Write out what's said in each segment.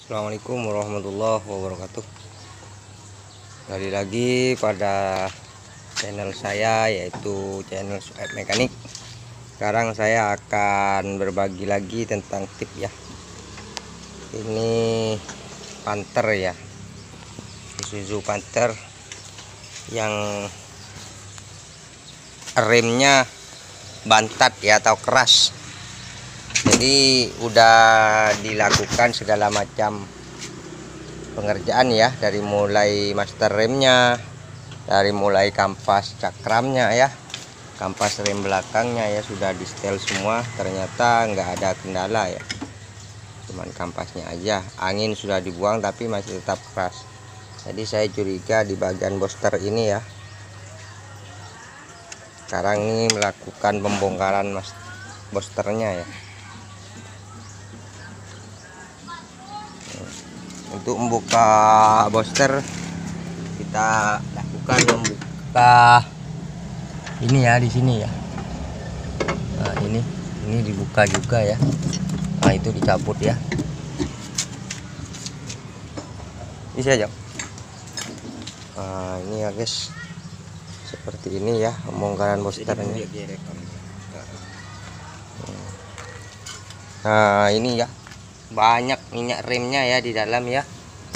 Assalamualaikum warahmatullahi wabarakatuh. Kembali lagi pada channel saya, yaitu channel Suhaib Mekanik. Sekarang saya akan berbagi lagi tentang tip ya. Ini Panther ya, Isuzu Panther yang remnya bantat ya, atau keras. Jadi udah dilakukan segala macam pengerjaan ya, dari mulai master remnya, dari mulai kampas cakramnya ya, kampas rem belakangnya ya, sudah di setel semua. Ternyata nggak ada kendala ya, cuman kampasnya aja. Angin sudah dibuang tapi masih tetap keras. Jadi saya curiga di bagian booster ini ya. Sekarang ini melakukan pembongkaran boosternya ya. Untuk membuka booster kita lakukan membuka ini ya, di sini ya. Nah, ini dibuka juga ya. Nah, itu dicabut ya. Ini saja. Nah, ini ya guys, seperti ini ya pembongkaran boosternya. Nah, ini ya, banyak minyak remnya ya di dalam ya,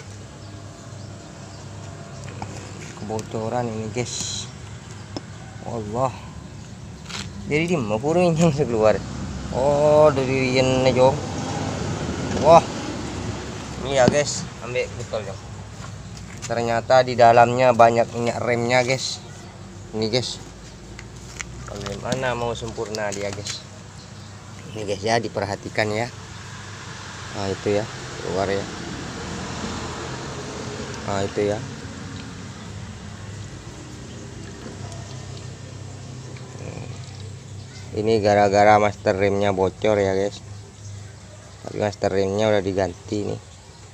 kebocoran ini guys. Allah, jadi di mana purun yang keluar? Oh, dari ini jom. Wah, ini ya guys, ambil betul jom. Ternyata di dalamnya banyak minyak remnya guys. Ini guys, bagaimana mau sempurna dia guys. Ini guys ya, diperhatikan ya. Nah, itu ya, keluar ya. Nah, itu ya. Ini gara-gara master remnya bocor ya guys. Tapi master remnya udah diganti nih.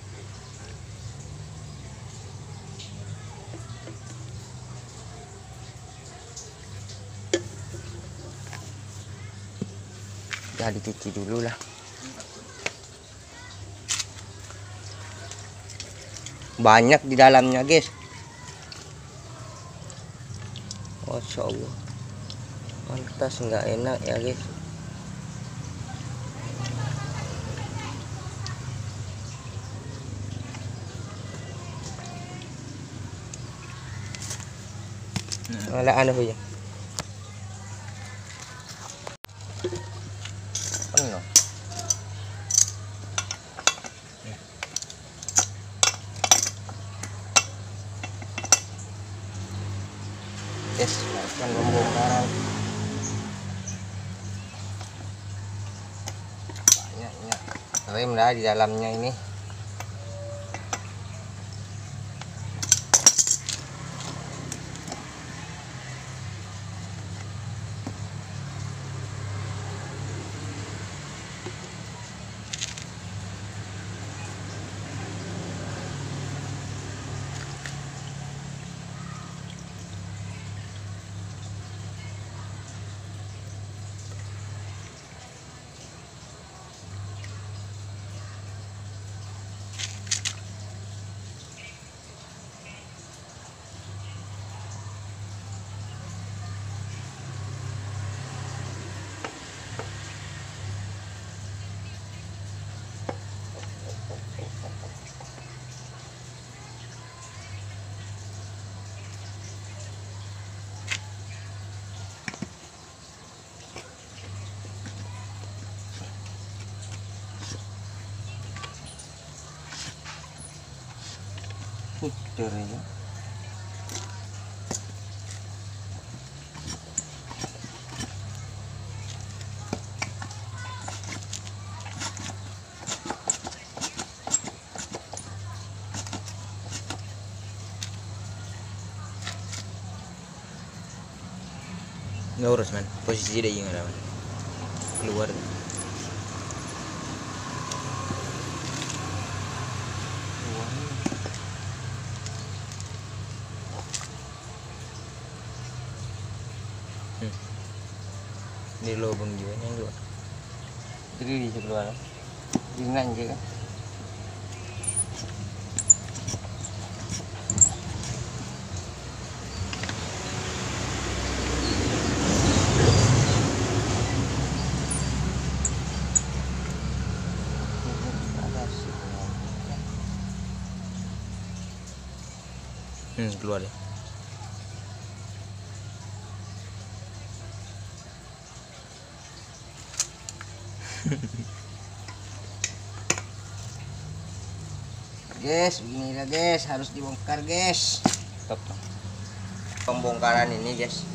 Udah dicuci dulu lah. Banyak di dalamnya guys. Masya Allah, pantas nggak enak ya guys. Malah anu ya. Penuh. Yes, lakukan pembongkaran. Banyaknya rem dah di dalamnya ini. Puternya. Nggak urus man, posisi dia yang ada man. Keluar. Di lubang juga yang dua. Jadi di sebelah. Ringan je kan. Keluar ya. Guys, beginilah guys, harus dibongkar guys. Stop. Pembongkaran ini guys.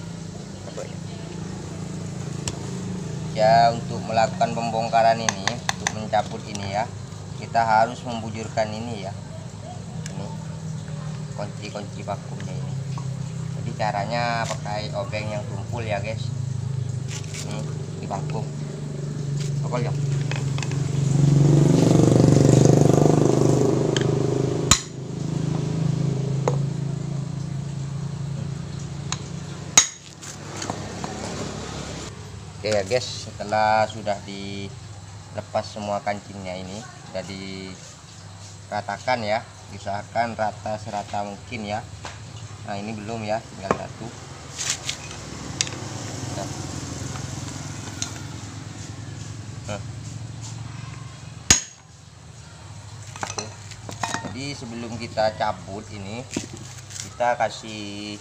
Ya, untuk melakukan pembongkaran ini, untuk mencabut ini ya, kita harus membujurkan ini ya. Ini kunci-kunci vakumnya ini. Jadi caranya pakai obeng yang tumpul ya guys. Ini di vakum. Pokoknya. Oke ya guys, setelah sudah dilepas semua kancingnya ini, sudah diratakan ya, diusahakan rata serata mungkin ya. Nah ini belum ya, tinggal satu. Jadi sebelum kita cabut ini, kita kasih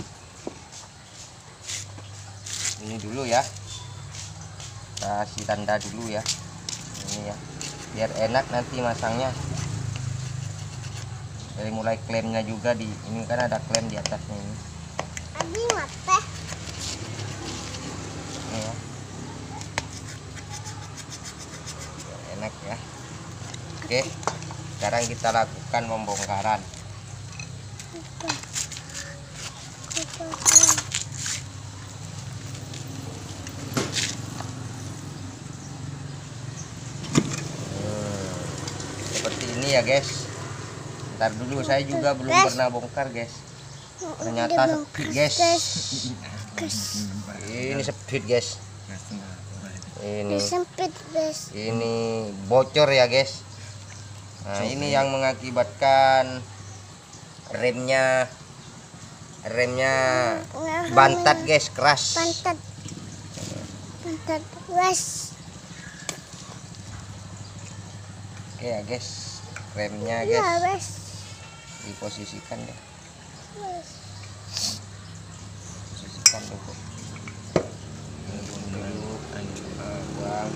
ini dulu ya, kasih tanda dulu ya, ini ya, biar enak nanti masangnya. Dari mulai klemnya juga di ini kan ada klem di atasnya ini. Ini ya. Biar enak ya. Oke, sekarang kita lakukan pembongkaran. Seperti ini ya guys. Ntar dulu, saya juga belum pernah bongkar guys. Ternyata sepit guys. Ini sepit guys. Ini bocor ya guys. Nah ini yang mengakibatkan remnya bantat guys, keras. Bantat keras. Oke ya guys, remnya guys diposisikan ya. Posisikan dulu. Ini dulu, buang.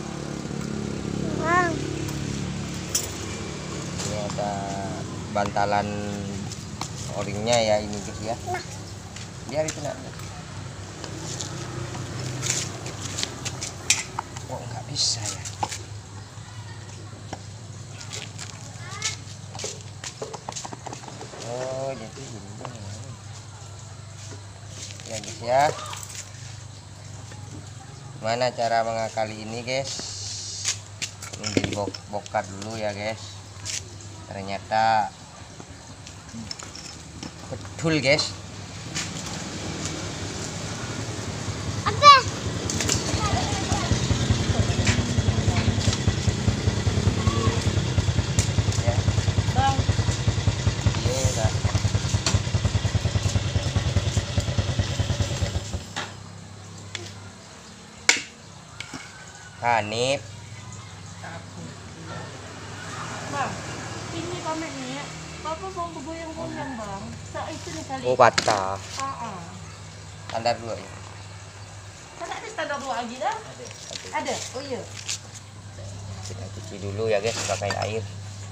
Ini ada bantalan o-ringnya ya ini guys ya. Biar itu nak. Oh nggak bisa ya. Oh jadi ini ya guys ya. Gimana cara mengakali ini guys? Ini dibongkar dulu ya guys. Ternyata betul guys. Hanif. Bang, ini komennya. Bapak mau goyang-goyang bang. Saat itu nih kali. Oh patah. Standar 2 ya. Kan ada standar 2 lagi dah? Ada. Oh iya. Kita cuci dulu ya guys pakai air.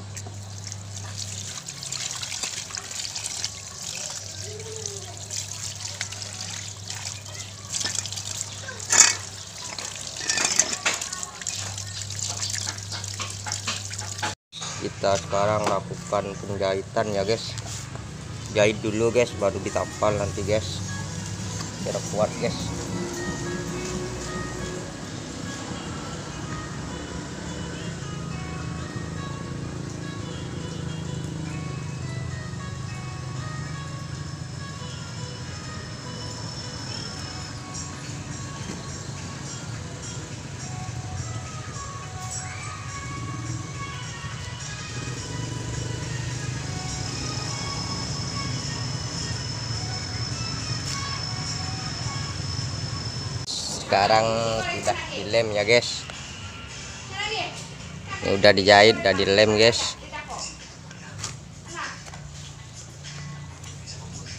Kita sekarang lakukan penjahitan ya guys. Jahit dulu guys baru ditampal nanti guys biar kuat guys. Sekarang udah dilem ya guys. Ini udah dijahit, udah dilem guys.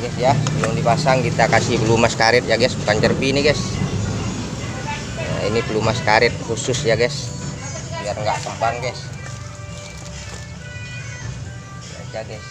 guys ya, belum dipasang kita kasih pelumas karet ya guys, bukan jerpi ini guys. Nah, ini pelumas karet khusus ya guys, biar nggak kembang guys. Aja guys.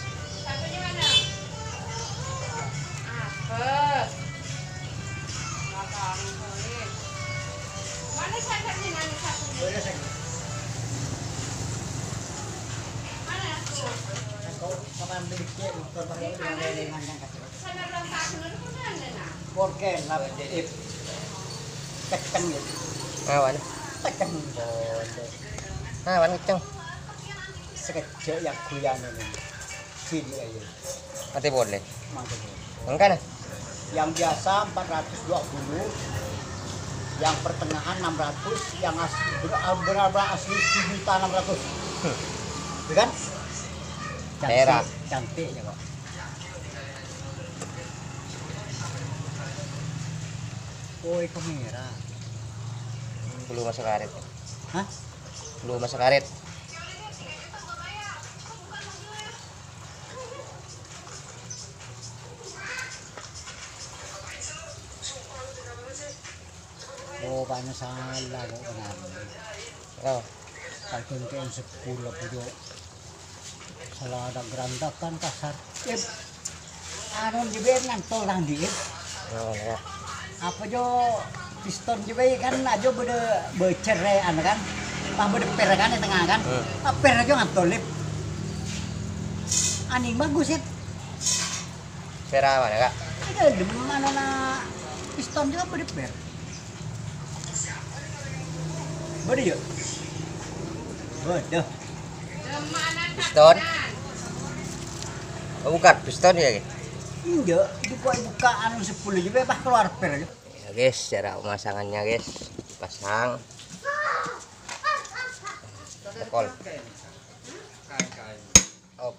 Awan. Awan kenceng. Sekejap yang goyang ini. Sini aja. Mati boleh. Mantap. Enggak nah. Yang biasa 420, yang pertengahan 600, yang asli benar-benar asli 1.600. Itu kan? Merah. Cantik ya kok. Oh, itu merah. Belum masuk karet. Hah? Belum masuk karet. Oh, banyak salah kok benar. Oh. Kalau yang 10 pujo. Salah ada gerandakan kasar. Anu juga ngantol nang di. Oh, ya. Apa jo piston juga kan aja bede bercerai kan. Pah bede per kan di tengah kan. Per aja ngantol lip. Aning bagus ya. Pera mana kak? Ada di mana na piston juga bede per. Bede yuk. Bede. Piston. Oh, bukan piston ya guys. Iya, buka anu 10 juga bah keluar per aja. Ya guys, cara pemasangannya guys, pasang. Tepol. Oh.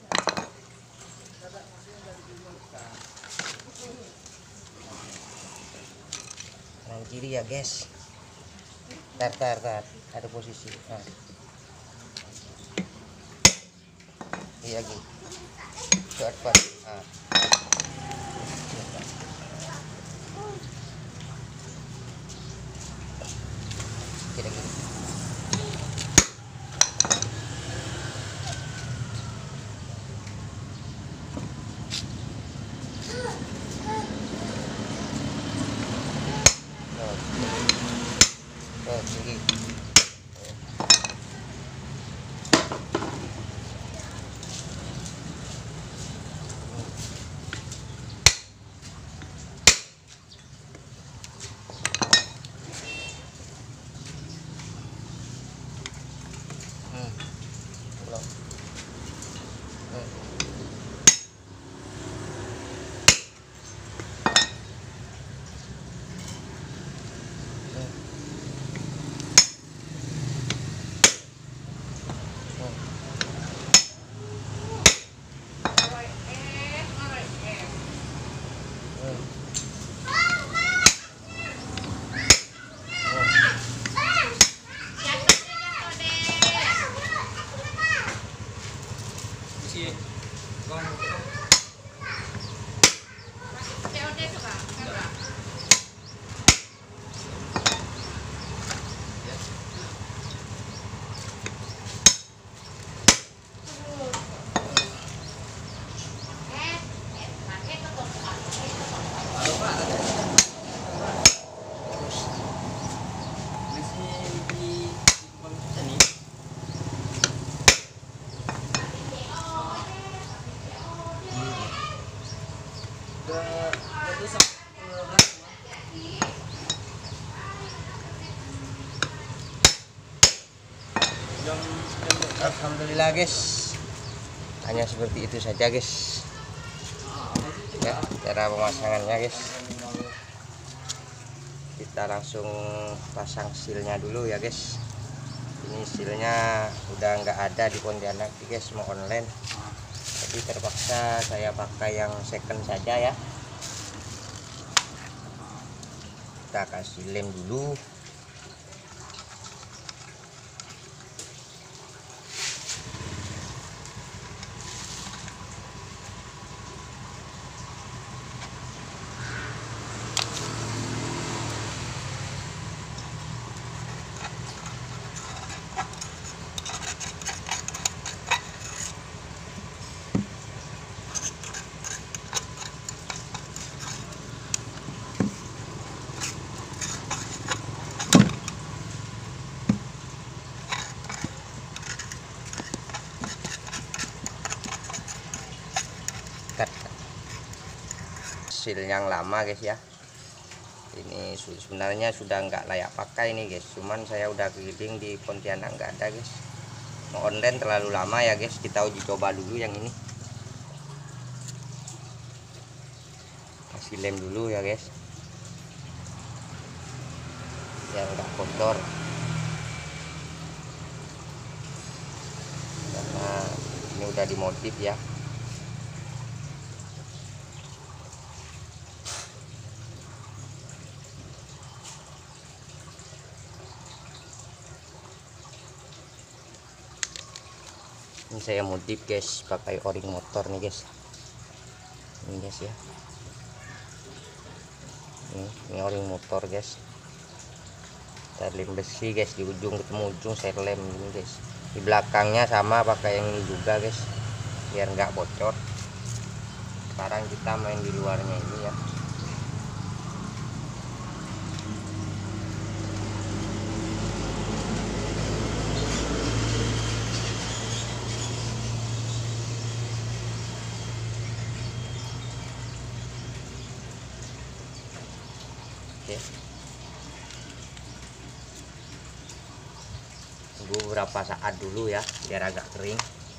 Kanan kiri ya guys. Tar, ada posisi. Nah. Iya gini. Cepat. Nah. Gini. Oh, tinggi. Alhamdulillah guys, hanya seperti itu saja guys ya cara pemasangannya guys. Kita langsung pasang sealnya dulu ya guys. Ini sealnya udah nggak ada di Pontianak guys, mau online, jadi terpaksa saya pakai yang second saja ya. Kita kasih lem dulu. cut. Hasil yang lama guys ya, ini sebenarnya sudah nggak layak pakai nih guys, cuman saya udah keliling di Pontianak nggak ada guys, mau online terlalu lama ya guys. Kita uji coba dulu yang ini, kasih lem dulu ya guys biar nggak kotor, karena ini udah dimodif ya. Ini saya modif guys, pakai o-ring motor nih guys. Ini guys ya, ini o-ring motor guys. Kita lem besi guys, di ujung ketemu ujung saya lem ini guys. Di belakangnya sama pakai yang ini juga guys, biar nggak bocor. Sekarang kita main di luarnya ini ya. Oke. Tunggu beberapa saat dulu ya biar agak kering.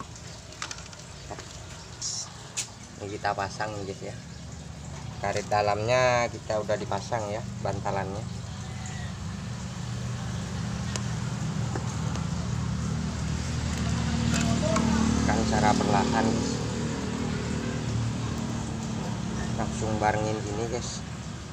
Ini kita pasang nih guys ya, karet dalamnya kita udah dipasang ya, bantalannya. Kan cara perlahan guys, langsung barengin gini guys.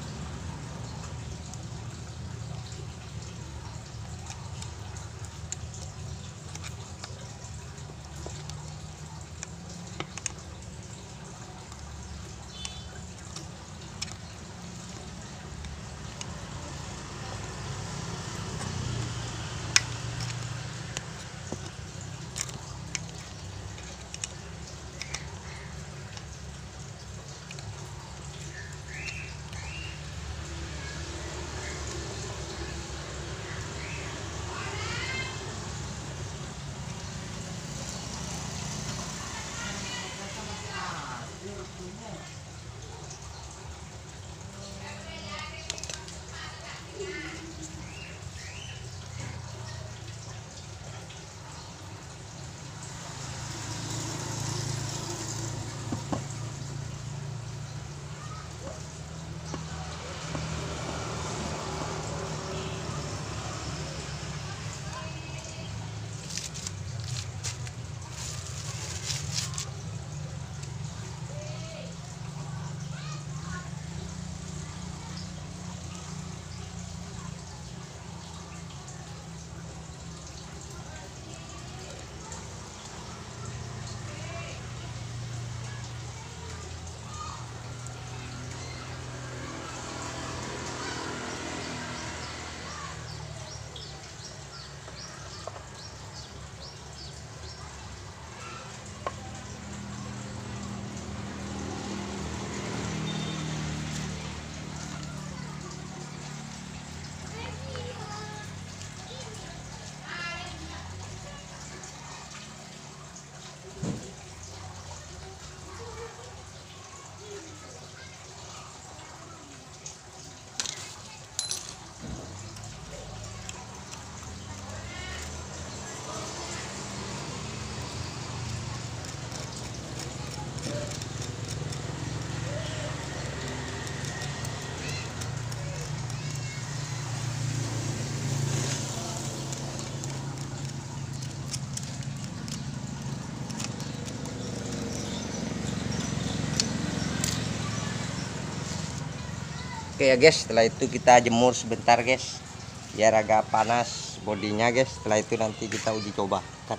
Oke ya guys, setelah itu kita jemur sebentar guys, biar agak panas bodinya guys. Setelah itu nanti kita uji coba kan.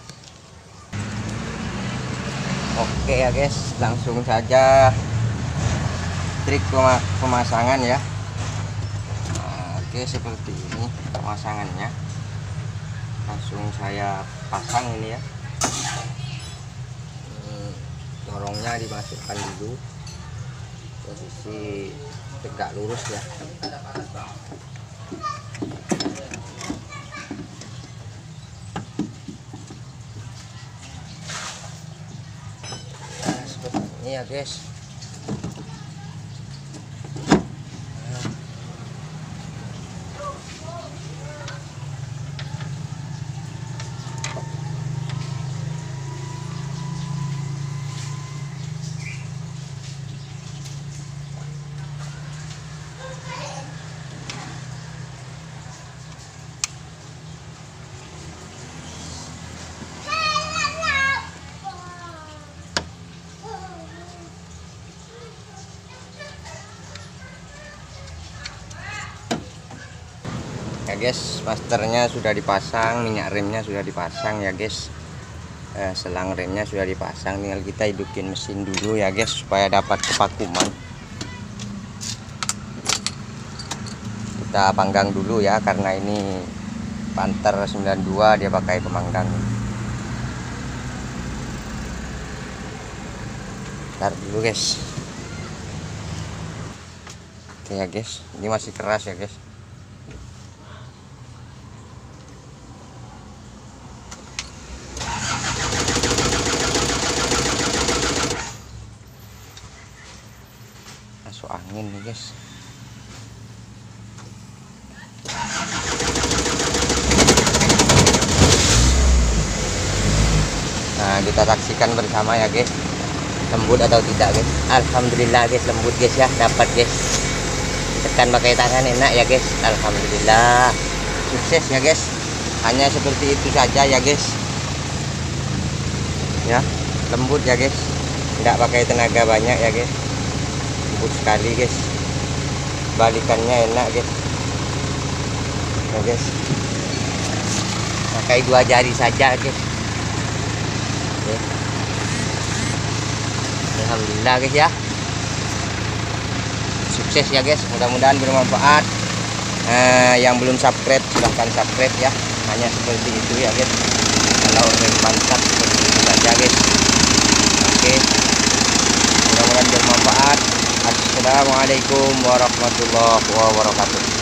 Oke ya guys, langsung saja trik pemasangan ya. Nah, oke, seperti ini pemasangannya. Langsung saya pasang ini ya. Dorongnya dimasukkan dulu, posisi tegak lurus ya. Nah, seperti ini ya guys. guys, masternya sudah dipasang, minyak remnya sudah dipasang ya guys. Selang remnya sudah dipasang, tinggal kita hidupin mesin dulu ya guys supaya dapat kevakuman. Kita panggang dulu ya, karena ini Panther 92 dia pakai pemanggang. Ntar dulu guys. Oke ya guys, ini masih keras ya guys. Masuk angin nih guys. Nah, kita saksikan bersama ya guys, lembut atau tidak guys. Alhamdulillah guys, lembut guys ya, dapat guys. Tekan pakai tangan enak ya guys. Alhamdulillah, sukses ya guys. Hanya seperti itu saja ya guys. Ya, lembut ya guys, tidak pakai tenaga banyak ya guys. Lembut sekali guys, balikannya enak guys ya guys. Pakai 2 jari saja guys. Oke. Alhamdulillah guys ya, sukses ya guys, mudah-mudahan bermanfaat. Yang belum subscribe silahkan subscribe ya, hanya seperti itu ya guys. Kalau rem pantat seperti itu saja guys. Oke, mudah-mudahan bermanfaat. Assalamualaikum warahmatullahi wabarakatuh.